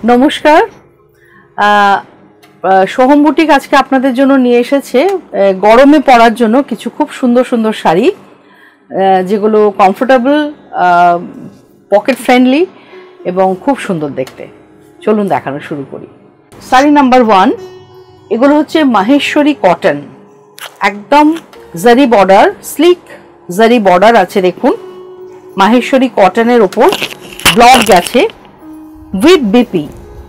নমস্কার। সোহম বুটিক আজকে আপনাদের জন্য নিয়ে এসেছে গরমে পরার জন্য কিছু খুব সুন্দর সুন্দর শাড়ি, যেগুলো কমফোর্টেবল, পকেট ফ্রেন্ডলি এবং খুব সুন্দর দেখতে। চলুন দেখানো শুরু করি। শাড়ি নাম্বার 1, এগুলো হচ্ছে মাহেশ্বরী কটন, একদম জারি বর্ডার, স্লিক জারি বর্ডার আছে। দেখুন, মাহেশ্বরী কটনের ওপর ব্লক গেছে উইথ বিপি,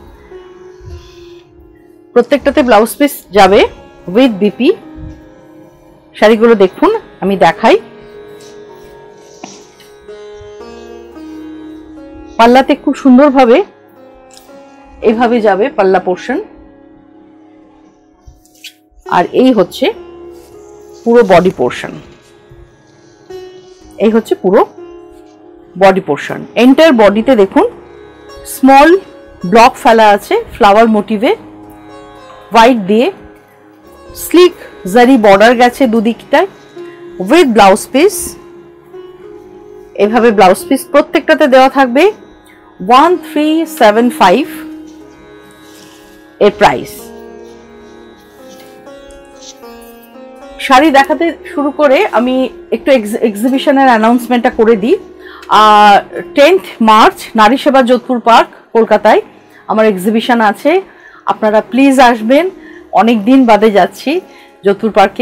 প্রত্যেকটাতে ব্লাউজ পিস যাবে উইথ বিপি। শাড়িগুলো দেখুন, আমি দেখাই। পাল্লাতে খুব সুন্দরভাবে এইভাবে যাবে পাল্লা পোর্শন, আর এই হচ্ছে পুরো বডি পোর্শন। এই হচ্ছে পুরো বডি পোর্শন। এন্টার বডিতে দেখুন স্মল ব্লক ফেলা আছে ফ্লাওয়ার মোটিভে, হোয়াইট দিয়ে স্লিক জারি বর্ডার গেছে দুদিকটায় উইথ ব্লাউজ পিস। এভাবে ব্লাউজ পিস প্রত্যেকটাতে দেওয়া থাকবে 1375 এর প্রাইস। শাড়ি দেখাতে শুরু করে আমি একটু এক্সিবিশনের অ্যানাউন্সমেন্টটা করে দিই। 10th March Nari Seva Jodhpur park, কলকাতায় আমার এক্সিবিশন আছে। আপনারা প্লিজ আসবেন। অনেক দিন বাদে যাচ্ছি যোধপুর পার্কে।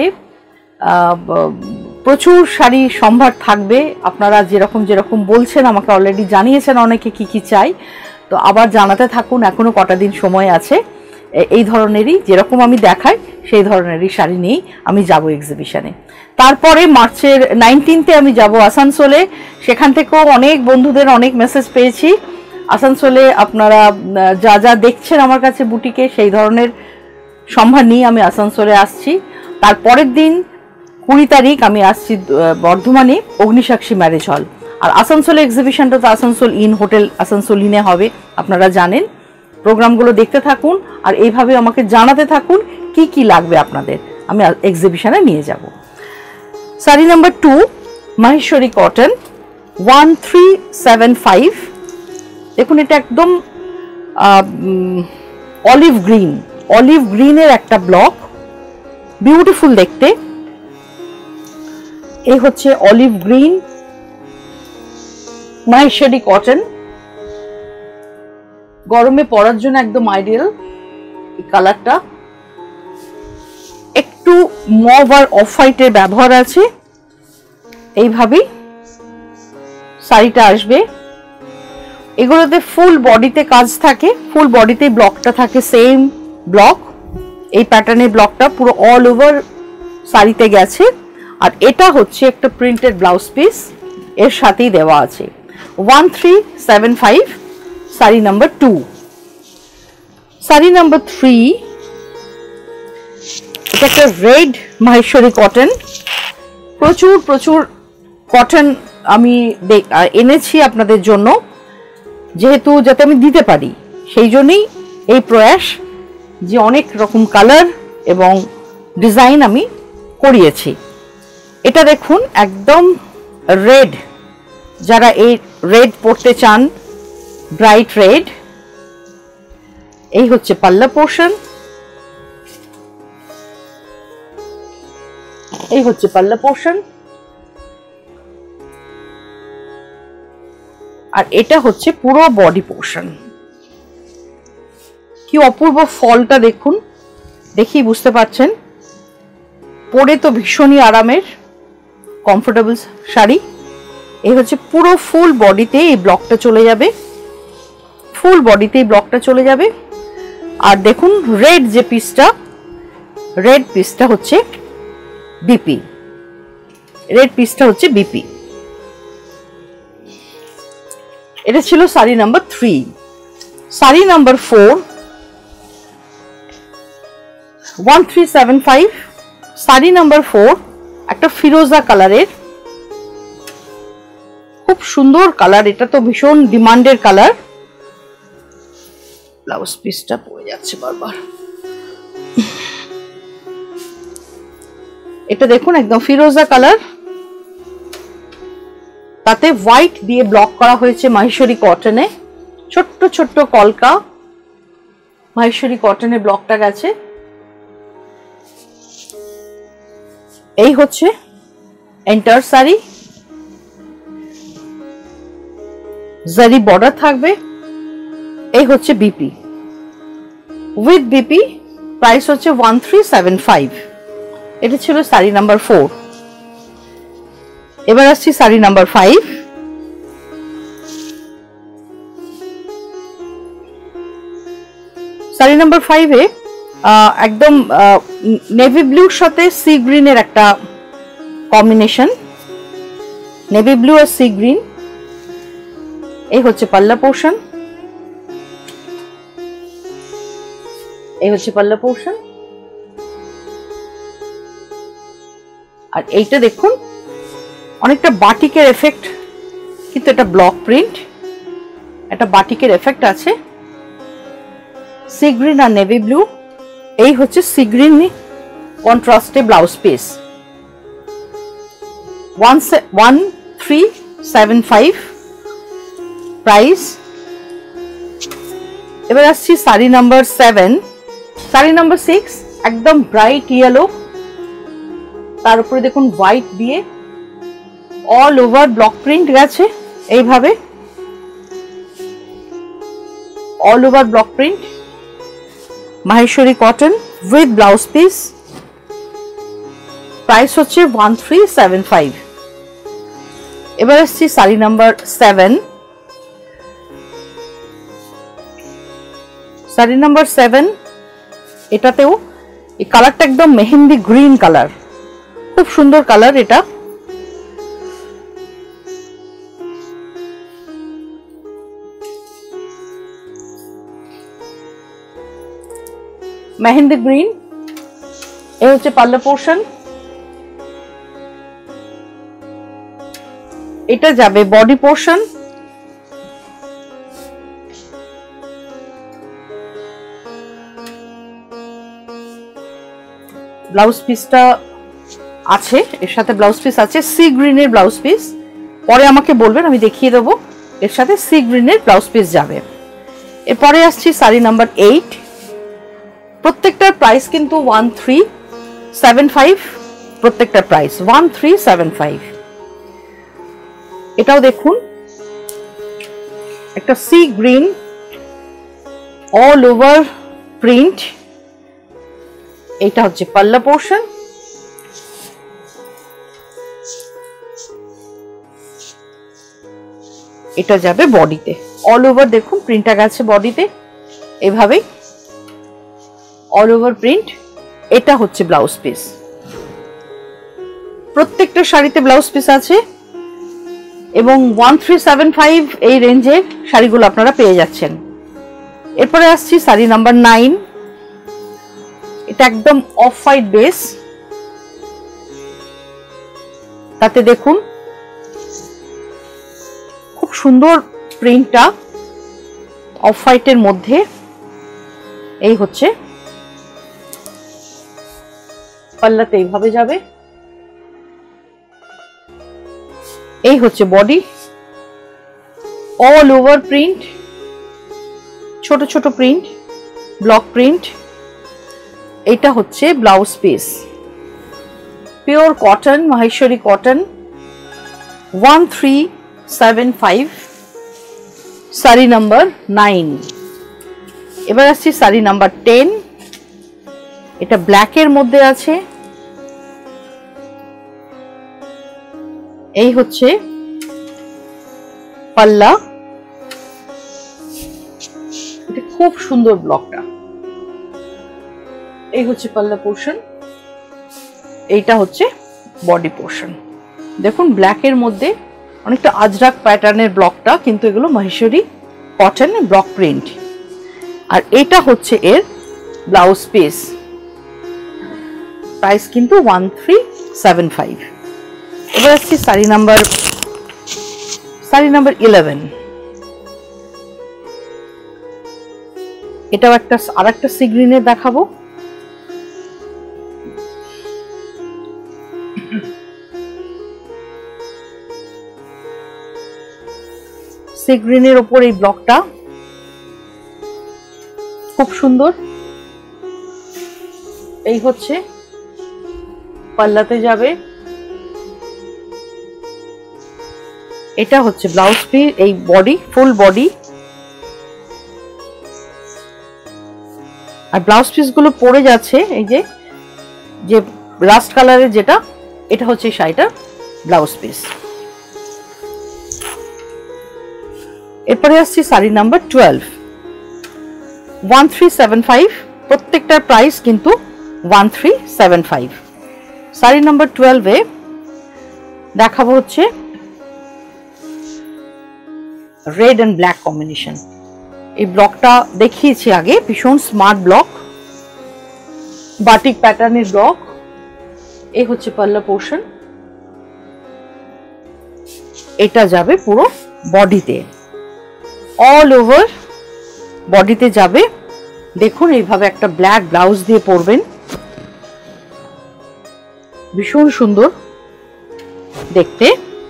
প্রচুর শাড়ি সম্ভার থাকবে। আপনারা যেরকম বলছেন, আমাকে অলরেডি জানিয়েছেন অনেকে কি কি চাই, তো আবার জানাতে থাকুন। এখনো কটা দিন সময় আছে। এই ধরনেরই যেরকম আমি দেখাই সেই ধরনেরই শাড়ি নিয়েই আমি যাব এক্সিবিশনে। তারপরে মার্চের 19-এ আমি যাব আসানসোলে। সেখান থেকেও অনেক বন্ধুদের অনেক মেসেজ পেয়েছি। আসানসোলে আপনারা যা যা দেখছেন আমার কাছে বুটিকে, সেই ধরনের সম্ভার নিয়ে আমি আসানসোলে আসছি। তারপরের দিন 20 তারিখ আমি আসছি বর্ধমানে, অগ্নিসাক্ষী ম্যারেজ হল। আর আসানসোলে এক্সিবিশনটা তো আসানসোল ইন হোটেল আসানসোল ইনে হবে, আপনারা জানেন। প্রোগ্রামগুলো দেখতে থাকুন আর এইভাবে আমাকে জানাতে থাকুন কি কি লাগবে আপনাদের, আমি এক্সিবিশনে নিয়ে যাব। Sari number 2, Maheshwari cotton, 1375। দেখুন, এটা একদম অলিভ গ্রিনের একটা ব্লক, বিউটিফুল দেখতে। এই হচ্ছে অলিভ গ্রিন মাহেশ্বরী কটন, গরমে পরার জন্য একদম আইডিয়াল। এই কালারটা একটু মভ আর অফ হোয়াইটের ব্যবহার আছে। এইভাবেই শাড়িটা আসবে। এগুলোতে ফুল বডিতে কাজ থাকে, ফুল বডিতে ব্লকটা থাকে, সেম ব্লক। এই প্যাটার্নের ব্লকটা পুরো অল ওভার শাড়িতে গেছে। আর এটা হচ্ছে একটা প্রিন্টেড ব্লাউজ পিস, এর সাথেই দেওয়া আছে। 1375 শাড়ি নাম্বার 2। শাড়ি নাম্বার 3, এটা একটা রেড মাহেশ্বরী কটন। প্রচুর কটন আমি এনেছি আপনাদের জন্য, যেহেতু যাতে আমি দিতে পারি, সেই জন্যই এই প্রয়াস যে অনেক রকম কালার এবং ডিজাইন আমি করিয়েছি। এটা দেখুন, একদম রেড, যারা এই রেড পরতে চান, ব্রাইট রেড। এই হচ্ছে পাল্লা পোর্শন, এই হচ্ছে পাল্লা পোর্শন, আর এটা হচ্ছে পুরো বডি পোর্শন। কি অপূর্ব ফলটা দেখুন, দেখি বুঝতে পারছেন। পরে তো ভীষণই আরামের, কমফোর্টেবল শাড়ি। এই হচ্ছে পুরো ফুল বডিতে এই ব্লকটা চলে যাবে, ফুল বডিতে এই ব্লকটা চলে যাবে। আর দেখুন, রেড যে পিসটা, রেড পিসটা হচ্ছে বিপি, রেড পিসটা হচ্ছে বিপি। এটা ছিল sari number 3। Sari number 4, 1375 sari number 4, একটা ফিরোজা কালারের, খুব সুন্দর কালার। এটা তো ভীষণ ডিমান্ডের কালার। ব্লাউজ পিসটা পড়ে যাচ্ছে বারবার। এটা দেখুন, একদম ফিরোজা কালার, তাতে হোয়াইট দিয়ে ব্লক করা হয়েছে মাহেশ্বরী কটনে। ছোট্ট ছোট্ট কলকা মাহেশ্বরী কটনের ব্লকটা গেছে। এই হচ্ছে এন্টার শাড়ি, জারি বর্ডার থাকবে। এই হচ্ছে বিপি, উইথ বিপি, প্রাইস হচ্ছে 1375। এটা ছিল শাড়ি নাম্বার 4। এবার আসছি শাড়ি নাম্বার 5। শাড়ি নাম্বার 5-এ একদম নেভি ব্লুর সাথে সি গ্রিনের একটা কম্বিনেশন, নেভি ব্লু আর সি গ্রিন। এই হচ্ছে পাল্লা পোর্শন, এই হচ্ছে পাল্লা পোর্শন। আর এইটা দেখুন অনেকটা বাটিকের এফেক্ট, কিন্তু এটা ব্লক প্রিন্ট, একটা বাটিকের এফেক্ট আছে। সি গ্রিন আর নেভি ব্লু। এই হচ্ছে সি গ্রিন কন্ট্রাস্টে ব্লাউজ পিস, 1375 প্রাইস। এবার আসছি শাড়ি নাম্বার 7। শাড়ি নাম্বার 6 একদম ব্রাইট ইয়েলো, তার উপরে দেখুন হোয়াইট দিয়ে অল ওভার ব্লক প্রিন্ট গেছে, এইভাবে all over block print, Maheshwari cotton with blouse piece. Price হচ্ছে 1375। এবার আসছি শাড়ি নাম্বার 7। শাড়ি নাম্বার 7, এটাতেও এই কালারটা একদম মেহেন্দি গ্রিন কালার, খুব সুন্দর কালার এটা। মেহেন্দি গ্রিন। এই হচ্ছে পাল্লা পোর্শন। এটা যাবে বডি পোর্শন। ব্লাউজ পিসটা আছে, এর সাথে ব্লাউজ পিস আছে সি গ্রিনের ব্লাউজ পিস। পরে আমাকে বলবেন, আমি দেখিয়ে দেবো। এর সাথে সি গ্রিনের ব্লাউজ পিস যাবে। এরপরে আসছি শাড়ি নাম্বার 8। প্রত্যেকটার প্রাইস কিন্তু 1375, প্রত্যেকটার প্রাইস 1375। এটাও দেখুন একটা sea green all over print. এটা হচ্ছে পাল্লা পোর্শন। এটা যাবে বডিতে, অল ওভার দেখুন প্রিন্টটা গেছে বডিতে, এভাবেই অল ওভার প্রিন্ট। এটা হচ্ছে ব্লাউজ পিস। প্রত্যেকটা শাড়িতে ব্লাউজ পিস আছে এবং 1375 এই রেঞ্জের শাড়িগুলো আপনারা পেয়ে যাচ্ছেন। এরপরে আসছি শাড়ি নাম্বার 9। এটা একদম অফ হোয়াইট বেস, তাতে দেখুন খুব সুন্দর প্রিন্টটা অফ হোয়াইটের মধ্যে। এই হচ্ছে পাল্লাতে এইভাবে যাবে। এই হচ্ছে বডি, অল ওভার প্রিন্ট, ছোট ছোট প্রিন্ট, ব্লক প্রিন্ট। এটা হচ্ছে blouse piece, pure cotton, Maheshwari cotton, 1375 sari number 9। এবার আসছি শাড়ি নাম্বার 10। এটা ব্ল্যাকের মধ্যে আছে। এই হচ্ছে পাল্লা, এটা খুব সুন্দর ব্লকটা। এই হচ্ছে পাল্লা পোর্শন, এইটা হচ্ছে বডি পোর্শন। দেখুন ব্ল্যাকের মধ্যে অনেকটা আজরাক প্যাটার্নের ব্লকটা, কিন্তু এগুলো মাহেশ্বরী কটন ব্লক প্রিন্ট। আর এটা হচ্ছে এর ব্লাউজ পিস, প্রাইস কিন্তু 1375। এবার আসছি শাড়ি নাম্বার 11। এটাও একটা আরেকটা সি গ্রিনের দেখাবো। সি গ্রিনের ওপর এই ব্লকটা, খুব সুন্দর। এই হচ্ছে পাল্লাতে যাবে, এটা হচ্ছে ব্লাউজ পিস, এই বডি, ফুল বডি। আর ব্লাউজ পিস গুলো পড়ে যাচ্ছে, এই যে যে রাস্ট কালারের যেটা, এটা হচ্ছে শাড়িটার ব্লাউজ পিস। এরপরে আসছি শাড়ি নাম্বার 12, 1375, প্রত্যেকটার প্রাইস কিন্তু 1375। শাড়ি নাম্বার 12-এ দেখাবো হচ্ছে রেড অ্যান্ড ব্ল্যাক কম্বিনেশন। এই ব্লকটা দেখিয়েছি আগে, ভীষণ স্মার্ট ব্লক, বাটিক প্যাটার্নের ব্লক। এই হচ্ছে পাল্লা পোর্শন, এটা যাবে পুরো বডিতে, অল ওভার বডিতে যাবে। দেখুন এইভাবে একটা ব্ল্যাক ব্লাউজ দিয়ে পরবেন, ভীষণ সুন্দর দেখতে।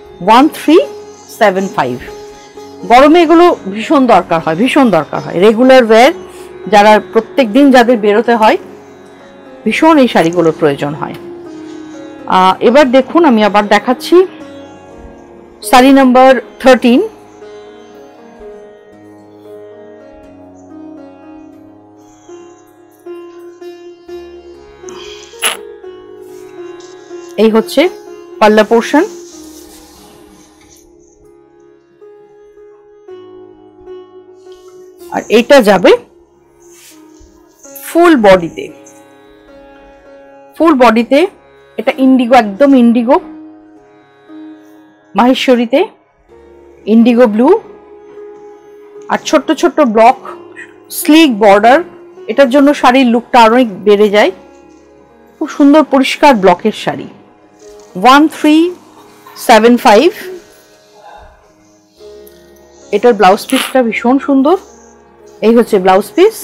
1375। গরমে এগুলো ভীষণ দরকার হয়, ভীষণ দরকার হয়। রেগুলার ওয়্যার যারা প্রত্যেক দিন যাদের বেরোতে হয়, ভীষণ এই শাড়িগুলোর প্রয়োজন হয়। এবার দেখুন আমি আবার দেখাচ্ছি শাড়ি নাম্বার 13। এই হচ্ছে পাল্লা পোর্শন, আর এটা যাবে ফুল বডিতে। ফুল বডিতে এটা ইন্ডিগো, একদম ইন্ডিগো, মাহেশ্বরীতে ইন্ডিগো ব্লু, আর ছোট্ট ছোট্ট ব্লক, স্লিক বর্ডার, এটার জন্য শাড়ির লুকটা আরো বেড়ে যায়। খুব সুন্দর পরিষ্কার ব্লকের শাড়ি। 1375। এটার ব্লাউজ পিসটা ভীষণ সুন্দর। এই হচ্ছে ব্লাউজ পিস।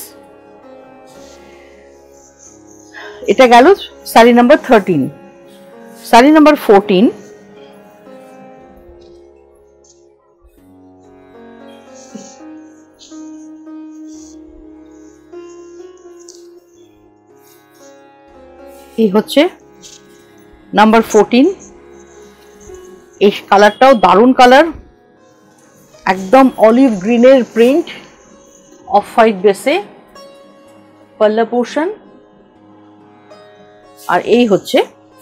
এটা গেল শাড়ি নাম্বার 13। শাড়ি নাম্বার 14, এই হচ্ছে নাম্বার 14। এই কালারটাও দারুণ কালার, একদম অলিভ গ্রিনের প্রিন্ট, অফ হোয়াইট বেসে, পাল্লা পোর্শন, আর এই হচ্ছে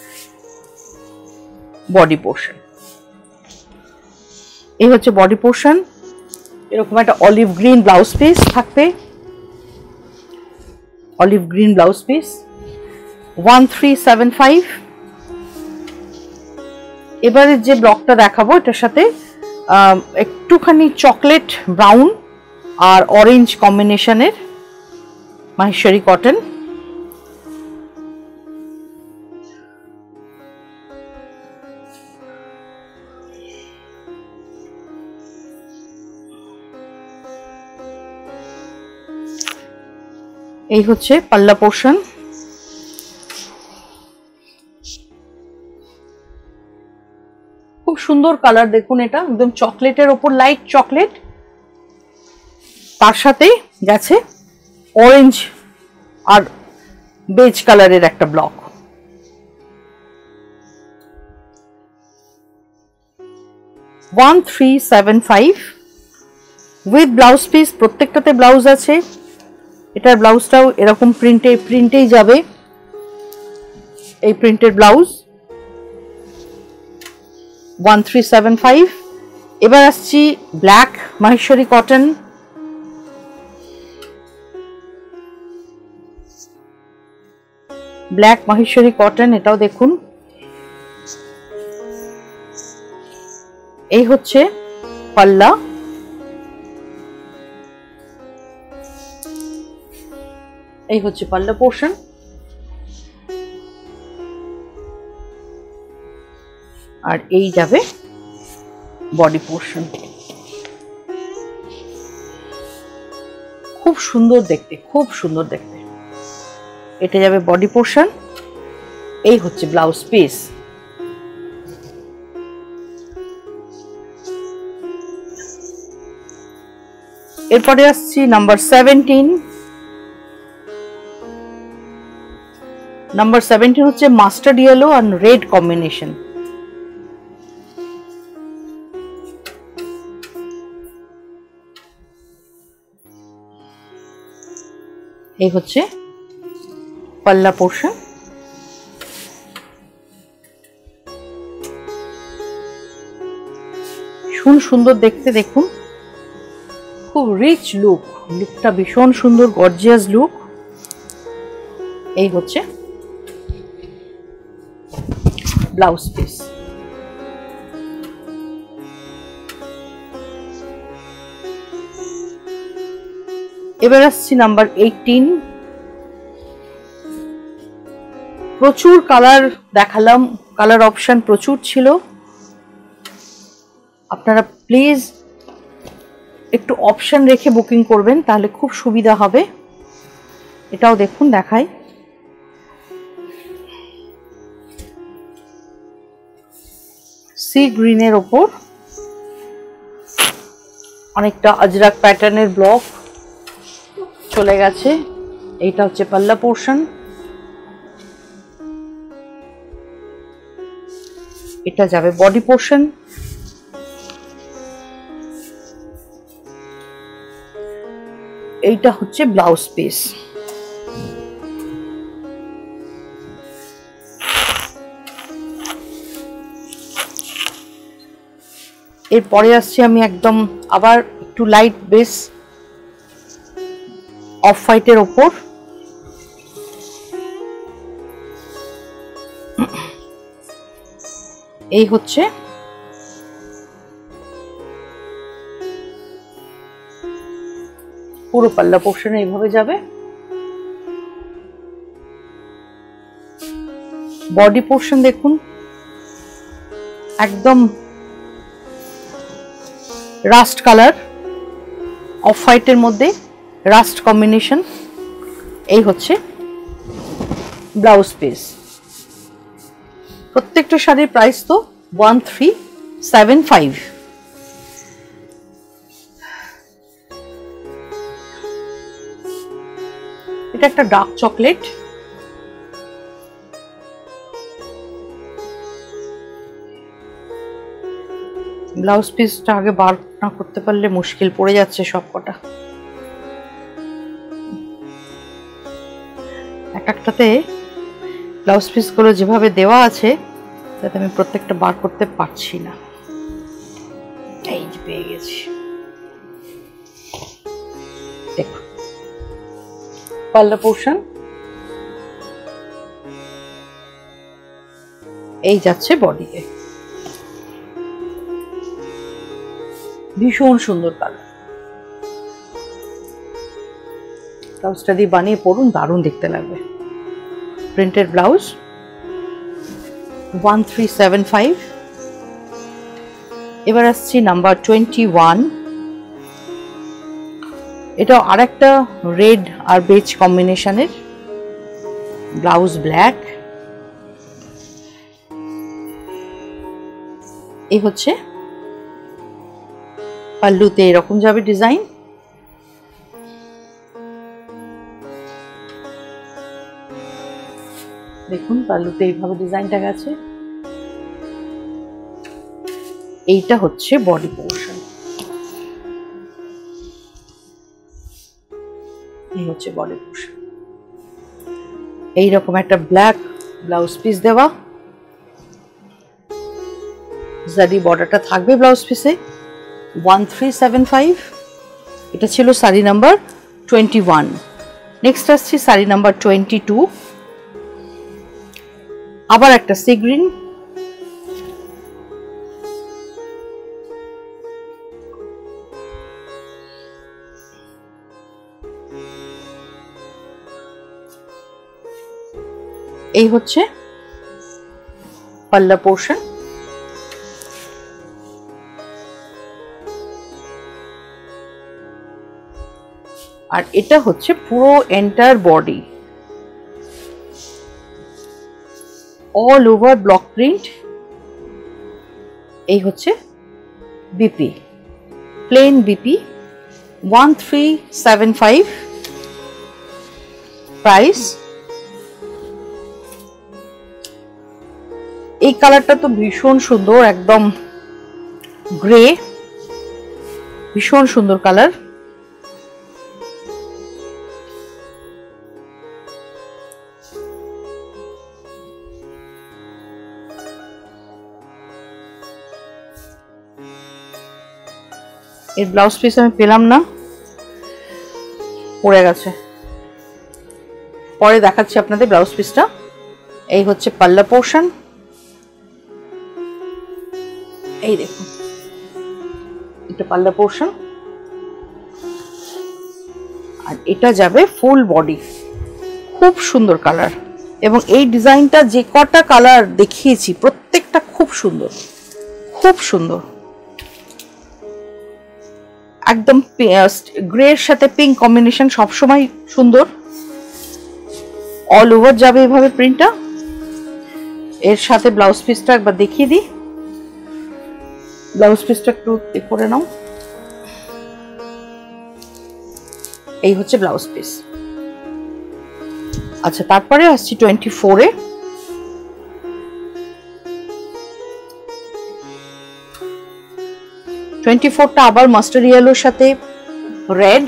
বডি পোর্শন। এই হচ্ছে বডি পোর্শন। এরকম একটা অলিভ গ্রিন ব্লাউজ পিস থাকবে, অলিভ গ্রিন ব্লাউজ পিস। 1375। এবারে যে ব্লকটা দেখাবো, এটার সাথে একটুখানি চকলেট ব্রাউন আর অরেঞ্জ কম্বিনেশনের মাহেশ্বরী কটন। এই হচ্ছে পাল্লা পোর্শন। খুব সুন্দর কালার, দেখুন এটা একদম চকলেটের ওপর, লাইট চকলেট, তার সাথে গেছে অরেঞ্জ আর বেজ কালারের একটা ব্লক। $1375 with blouse piece. প্রত্যেকটাতে ব্লাউজ আছে। এটার ব্লাউজটাও এরকম প্রিন্টেই যাবে, এই প্রিন্টের ব্লাউজ। 1375। এবার আসছি black Maheshwari cotton. Black Maheshwari cotton, এটাও দেখুন। এই হচ্ছে পাল্লা, এই হচ্ছে পাল্লা পোর্শন, আর এই যাবে বডি পোর্শন। খুব সুন্দর দেখতে, খুব সুন্দর দেখতে। এটা যাবে বডি পোর্শন। এই হচ্ছে ব্লাউজ পিস। এরপরে আসছি নাম্বার 17, নাম্বার 17 হচ্ছে mustard yellow and red combination. এই হচ্ছে পাল্লা পোর্শন। ভীষণ সুন্দর দেখতে, দেখুন খুব রিচ লুক, লুকটা ভীষণ সুন্দর, গর্জিয়াস লুক। এই হচ্ছে ব্লাউজ পিস। এবার আসছি নাম্বার 18। প্রচুর কালার দেখালাম, কালার অপশন প্রচুর ছিল। আপনারা প্লিজ একটু অপশন রেখে বুকিং করবেন, তাহলে খুব সুবিধা হবে। এটাও দেখুন, দেখাই। সি গ্রিনের ওপর অনেকটা আজরাক প্যাটার্নের ব্লক চলে গেছে। এইটা হচ্ছে পাল্লা পোর্শন। এটা যাবে বডি পোর্শন। এইটা হচ্ছে ব্লাউজ পিস। এরপরে আসছি আমি একদম আবার একটু লাইট বেস অফ হোয়াইটের ওপর। এই হচ্ছে পুরো পাল্লা পোর্শনে এইভাবে যাবে। বডি পোর্শন দেখুন, একদম রাস্ট কালার, অফ হোয়াইটের মধ্যে রাস্ট কম্বিনেশন। এই হচ্ছে ব্লাউজ পিস। প্রত্যেকটা শাড়ির প্রাইস তো 1375। এটা একটা ডার্ক চকলেট। ব্লাউজ পিসটা আগে বার না করতে পারলে মুশকিল পড়ে যাচ্ছে সব কটা। এক একটাতে ব্লাউজ পিসগুলো যেভাবে দেওয়া আছে তাতে আমি প্রত্যেকটা বার করতে পারছি না। এই যে পেয়ে গেছি, দেখুন পাল্লা পোর্শন। এই যাচ্ছে বডিতে, ভীষণ সুন্দর কালার। ব্লাউজটা দিয়ে বানিয়ে পরুন, দারুণ দেখতে লাগবে। Printed blouse 1375। এবার আসছি নাম্বার 21। এটা আরেকটা রেড আর বেজ কম্বিনেশনের ব্লাউজ, ব্ল্যাক। এই হচ্ছে পাল্লুতে এরকম যাবে ডিজাইন। দেখুন পাল্লুতে এইভাবে ডিজাইনটা গেছে। এইটা হচ্ছে বডি পোর্শন। এই হচ্ছে বডি পোর্শন। এইরকম একটা ব্ল্যাক ব্লাউজ পিস দেওয়া, জারি বর্ডারটা থাকবে ব্লাউজ পিসে। 1375। এটা ছিল শাড়ি নাম্বার 21। নেক্সট আসছি শাড়ি নাম্বার 22। আবার একটা সি গ্রিন। এই হচ্ছে পাল্লা পোর্শন। আর এটা হচ্ছে পুরো entire body, all over block print. এই হচ্ছে বিপি, প্লেন বিপি। 1375 প্রাইস। এই কালারটা তো ভীষণ সুন্দর, একদম গ্রে, ভীষণ সুন্দর কালার। এর ব্লাউজ পিস আমি পেলাম না, পড়ে গেছে, পরে দেখাচ্ছি আপনাদের ব্লাউজ পিসটা। এই হচ্ছে পাল্লা পোর্শন, এই দেখুন এটা পাল্লা পোর্শন, আর এটা যাবে ফুল বডি। খুব সুন্দর কালার, এবং এই ডিজাইনটা যে কটা কালার দেখিয়েছি প্রত্যেকটা খুব সুন্দর, খুব সুন্দর। একদম গ্রে এর সাথে পিঙ্ক কম্বিনেশন সবসময় সুন্দর। অল ওভার যাবে এভাবে প্রিন্টটা। এর সাথে ব্লাউজ পিসটা একবার দেখিয়ে দিই, ব্লাউজ পিসটা একটু করে নাও। এই হচ্ছে ব্লাউজ পিস। আচ্ছা, তারপরে আসছি 24-এ। 24টা আবার মাস্টার ইয়েলোর সাথে রেড।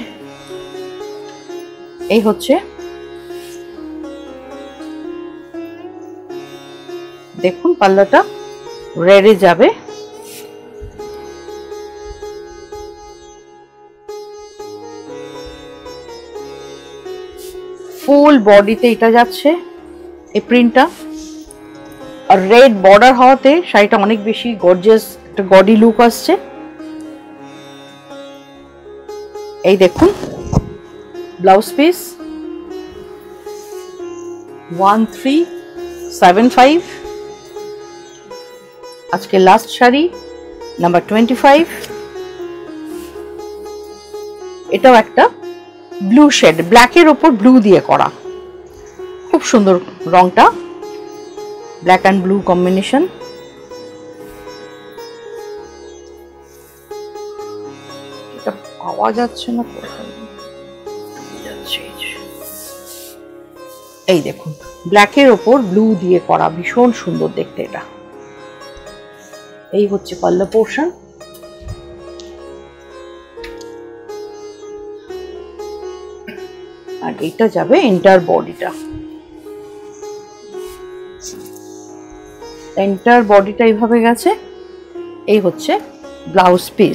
এই হচ্ছে, দেখুন পাল্লাটা রেডে যাবে। ফুল বডিতে এটা যাচ্ছে এই প্রিন্টটা, আর রেড বর্ডার হওয়াতে শাড়িটা অনেক বেশি গর্জিয়াস একটা গডি লুক আসছে। এই দেখুন ব্লাউজ পিস 1375। আজকে লাস্ট শাড়ি নাম্বার 25। এটাও একটা ব্লু শেড, ব্ল্যাকের ওপর ব্লু দিয়ে করা, খুব সুন্দর রংটা, ব্ল্যাক অ্যান্ড ব্লু কম্বিনেশন। এটা পাওয়া যাচ্ছে না, এই দেখুন ব্ল্যাকের ওপর ব্লু দিয়ে করা, ভীষণ সুন্দর দেখতে এটা। এই হচ্ছে পাল্লা পোর্শন। আর এটা যাবে এন্টার বডিটা, এন্টার বডিটা এইভাবে গেছে। এই হচ্ছে ব্লাউজ পিস।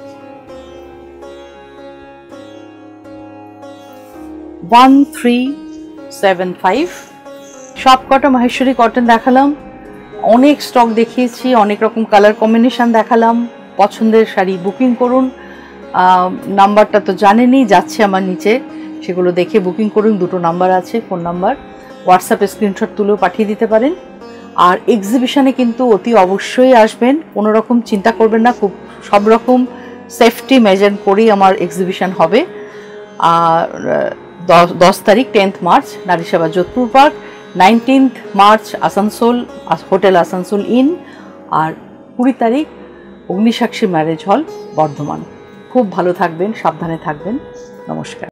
1375। সব কটা মাহেশ্বরী কটন দেখালাম, অনেক স্টক দেখিয়েছি, অনেক রকম কালার কম্বিনেশন দেখালাম। পছন্দের শাড়ি বুকিং করুন, নাম্বারটা তো জানেনই, যাচ্ছে আমার নিচে, সেগুলো দেখে বুকিং করুন। দুটো নাম্বার আছে, ফোন নাম্বার, হোয়াটসঅ্যাপে স্ক্রিনশট তুলেও পাঠিয়ে দিতে পারেন। আর এক্সিবিশনে কিন্তু অতি অবশ্যই আসবেন, কোনো রকম চিন্তা করবেন না, খুব সব রকম সেফটি মেজার করেই আমার এক্সিবিশন হবে। আর 10 তারিখ 10th March Nari Seva Jodhpur Park, 19th March Asansol hotel Asansol inn, আর 20 তারিখ অগ্নিসাক্ষী ম্যারেজ হল বর্ধমান। খুব ভালো থাকবেন, সাবধানে থাকবেন। নমস্কার।